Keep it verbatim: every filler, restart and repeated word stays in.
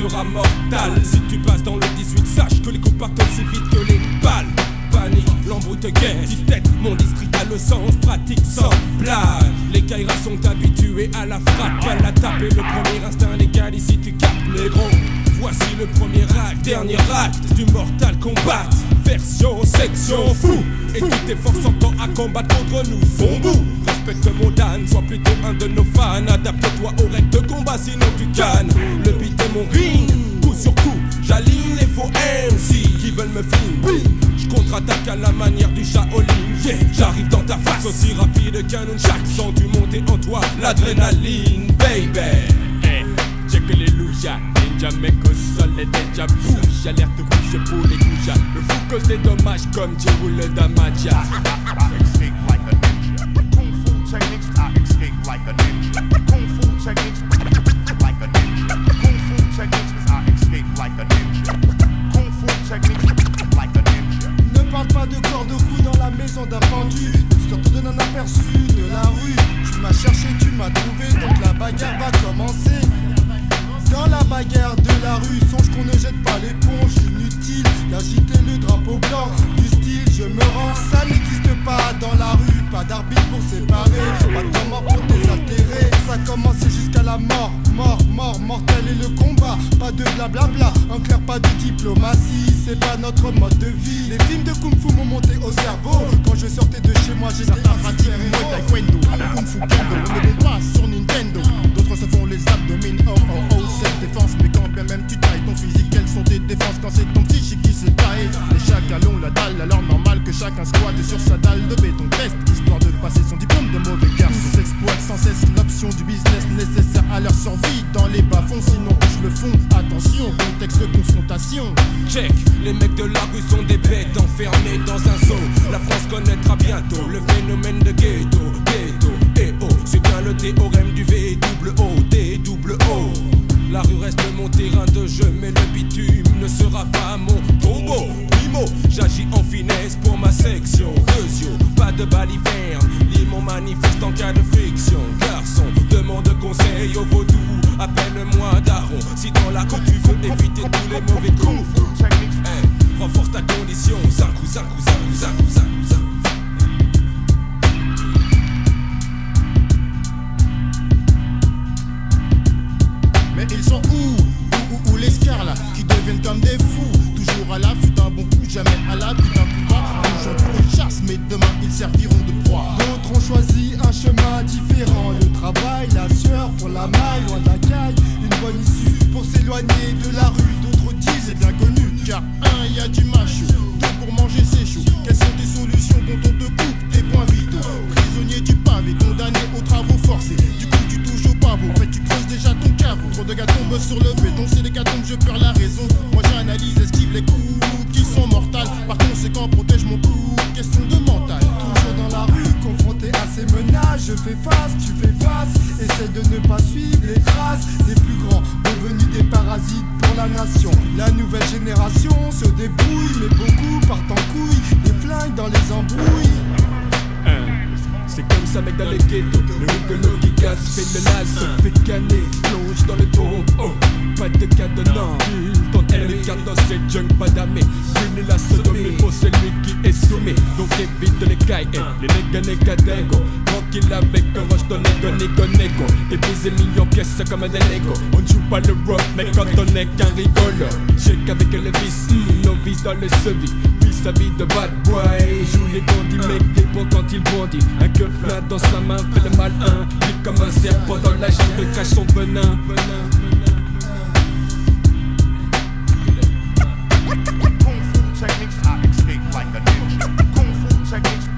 sera mortal. Si tu passes dans le dix-huit, sache que les coups partent aussi vite que les balles. Panique, l'embrouille te guette, si tête, mon district a le sens pratique sans blague. Les Kairas sont habitués à la frappe, à la tape et le premier instinct légal. Ici tu captes les gros. Voici le premier acte, dernier acte du Mortal Kombat. Version, section, fou. Et toutes tes forces encore à combattre contre nous font bout. Respecte mon Dan, sois plutôt un de nos fans. Adapte-toi aux règles de combat, sinon tu cannes. Le beat est mon ring, coup sur coup. J'aligne les faux M C qui veulent me fling. Je contre-attaque à la manière du Shaolin. Yeah, j'arrive dans ta face aussi rapide qu'un nunchak. Sens-tu monter en toi l'adrénaline, baby? Hey, check alléluia. Ninja mec au sol et déjà bouge. Alerte rouge pour les goujas. Le fou cause des dommages comme Dieu roule le damaja. I escape like a ninja. Kung fu techniques, I escape like a ninja. Kung fu techniques, like a ninja. Kung fu techniques, I escape like a ninja. Kung fu techniques, like a ninja. Ne parle pas de corps de cou dans la maison d'un pendu. Histoire te donne un aperçu de la rue. Tu m'as cherché, tu m'as trouvé, donc la bagarre va commencer. Dans la bagarre de la rue, songe qu'on ne jette pas l'éponge. Inutile d'agiter le drapeau blanc. Du style, je me rends, ça n'existe pas dans la rue. Pas d'arbitre pour séparer, pas de mort pour désaltérer. Ça commence jusqu'à la mort, mort, mort, mortel et le combat. Pas de blablabla, en clair pas de diplomatie. C'est pas notre mode de vie. Les films de kung fu m'ont monté au cerveau. Quand je sortais de chez moi, j'étais Certains pratiquent Muay Taekwondo, Kung Fu Kendo, ne vont pas sur Nintendo. D'autres se font les abdomines, oh oh oh, self-défense. Mais quand bien même tu tailles ton physique, quelles sont tes défenses quand c'est ton psychique qui se taille? Les chacals ont la dalle, alors normal que chacun squatte sur sa dalle de béton test, histoire de passer son diplôme de mauvais garçon. Tous exploitent sans cesse l'option du business nécessaire à leur survie dans les bas-fonds, sinon touche le fond. Attention, contexte de confrontation. Check, les mecs de la rue sont des bêtes enfermées dans un zoo. La France connaîtra bientôt le phénomène de ghetto, ghetto, et oh, c'est bien le théorème du V double O, D double O. La rue reste mon terrain de jeu, mais le bitume ne sera pas mon tombeau. Primo, j'agis en finesse pour ma section. Deuxio, pas de balivernes, lis mon manifeste en cas de friction. Garçon, demande conseil au vaudou, appelle-moi daron. Si dans la rue tu veux éviter tous les mauvais coups, hey, renforce ta condition. Zaku, zaku, zaku, zaku, zaku, zaku. Mais ils sont où? Où, où, où les scars là, qui deviennent comme des fous? Toujours à l'affût d'un bon coup, jamais à l'abri d'un coup bas. Aujourd'hui ils chassent, mais demain ils serviront de proie. D'autres ont choisi un chemin différent. Le travail, la sueur pour la maille, loin d'un caille. Une bonne issue pour s'éloigner de la rue. D'autres disent C'est bien connu, car un, y a du macho. Deux, pour manger c'est chaud. Quelles sont tes solutions quand on te coupe tes points vitaux? Prisonnier du pavé, condamné aux travaux forcés. Du coup tu touches au pavot, en fait tu creuses déjà ton caveau. Trop de gars tombent sur le béton, c'est les gars tombent, je perds la raison. Moi j'analyse, esquive les coups qui sont mortals. Par conséquent protège mon coup, question de mental. toujours dans la rue, confronté à ces menaces. Je fais face, tu fais face. Essaie de ne pas suivre les traces des plus grands, devenus des parasites pour la nation. La nouvelle génération se débrouille, mais beaucoup partent en couille. Des flingues dans les embrouilles. C'est comme ça mec dans les ghettos. Le rigolo qui casse, fait le las, se fait canner, plonge dans le tombe. Oh, pas de cadenas. Ton elle garde dans ses junk, pas d'amé. Brûler la sodomie pour celui qui est soumis. Donc évite les cailles, les nègres nègres dégo. Tranquille avec un roche ton ego, négo négo. T'es brisé millions pièces comme des Lego. On ne joue pas le rock, mais quand on est qu'un rigolo. Check avec le vice, mm, novice dans le sevis. Sa vie de bad boy, joue les bandits, mec des bons quand il bondit. Un keuf là dans sa main fait le malin, vit comme un serpent dans la jungle, cache son venin. Kung Fu techniques, I escape like a ninja. Kung Fu techniques,